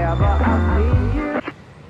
wherever I see you.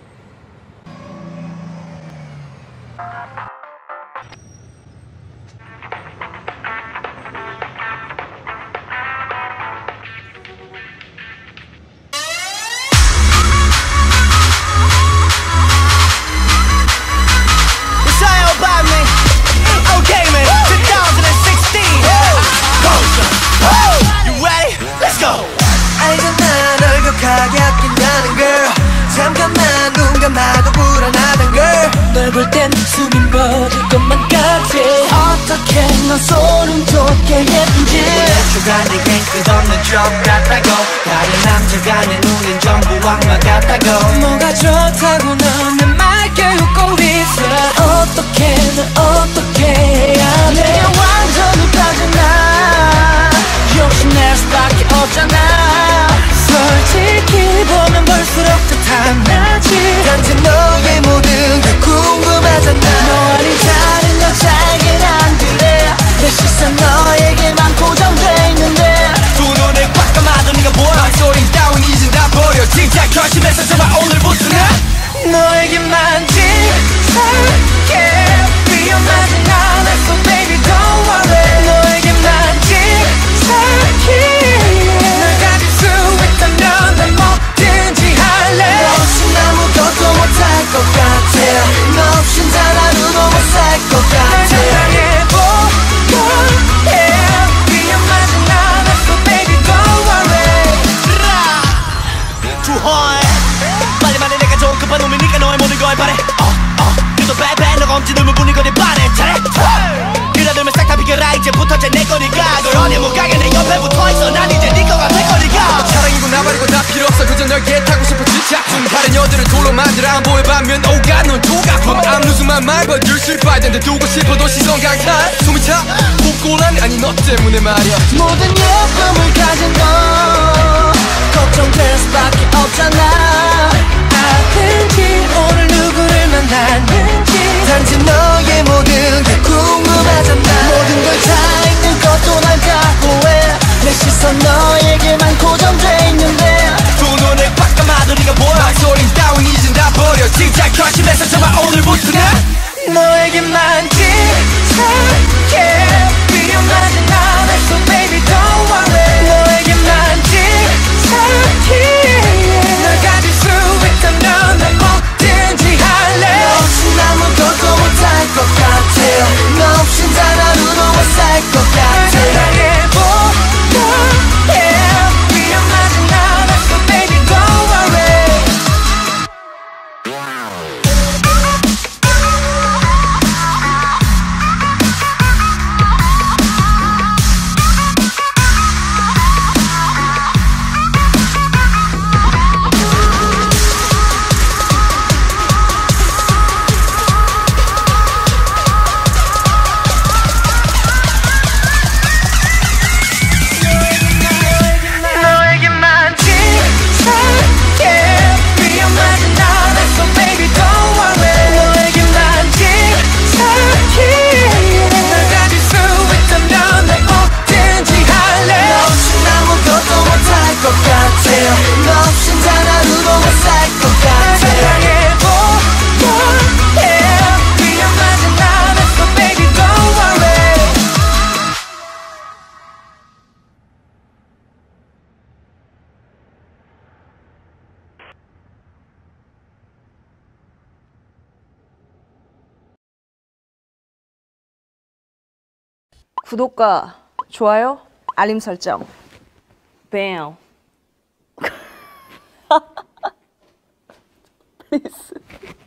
알잖아 아낀다는 걸 잠깐만 눈 감아도 불안하단 걸 널 볼 땐 숨이 멎을 것만 같아 어떻게 넌 소름 돋게 예쁜지 내가 내겐 끝없는 점 같다고 다른 남자가 내 눈엔 전부 악마 같다고 뭐가 좋다고 넌 내 말 깨우고 있어 어떻게 널 어떻게 해야 돼 완전 욱하잖아 욕심낼 수밖에 없잖아 솔직히 보면 볼수록 더 탐나지 단지 너의 모든 게 궁금하잖아 너 아닌 다른 여자에겐 안 그래 내 시선 너에게만 고정돼 있는데 두 눈을 꽉 감아도 네가 보여 소리 따윈 이젠 다 버려 진짜 결심해서 제발 오늘부터는 너에게만 집착해 위험하진 않아 so baby don't worry 너에게만 집착해 널 가질 수 있다면 난 뭐든지 할래 너 없인 아무것도 못할 것 같아 너 없인 단 하루도 못 살 것 같아 널 사랑해보려 해 위험하진 않아 so baby don't worry 주허해 빨리 말해 내가 좋은 급한 놈이니까 너의 모든 걸 바래 그래도 bad 너가 엄지 눈물 뿐인 거니 바래 잘해 그러려면 싹 다 비켜라 이제부터 내 거니까 널 어디 못 가게 내 옆에 붙어있어 난 이제 네 거가 될 거니까 사랑이고 나발이고 다 필요 없어 그저 널 겟하고 싶어 집착 다른 여들을 돌로 만들어 안 보여봤면 오가 넌 조각품 앞누수만 말고 실패하던데 두고 싶어도 시선 강탈 숨이 차 곱고란 아니 너 때문에 말이야 모든 예쁨을 가진 너 걱정될 수밖에 없잖아 아픈지 오늘 누구를 만났는지 단지 너의 모든 게 궁금하잖아 모든 걸 다 잊는 것도 난 각오해 내 시선 너에게만 고정돼 있는데 두 눈을 꽉 감아도 네가 보여 소리 따윈 이젠 다 버려 진짜 결심해서 제발 오늘부터는 너에게만 집착해 위험하진 않아 so baby don't worry 너에게만 집착해 널 가질 수 있다면 난 뭐든지 할래 너 없인 아무것도 못할 것 같아 너 없인 단 하루도 못 살 것 같아 널 사랑해보려 해 위험하진 않아 so baby don't worry 너에게만 집착해 위험하진 않아 so baby don't worry 너에게만 집착해 널 가질 수 있다면 난 뭐든지 할래 너 없인 아무것도 못할 것 같아 너 없인 단 하루도 못 살 것 같아 널 사랑해보려 해 위험하진 않아 so baby don't worry 구독과 좋아요, 알림 설정. 뱀. 플리즈.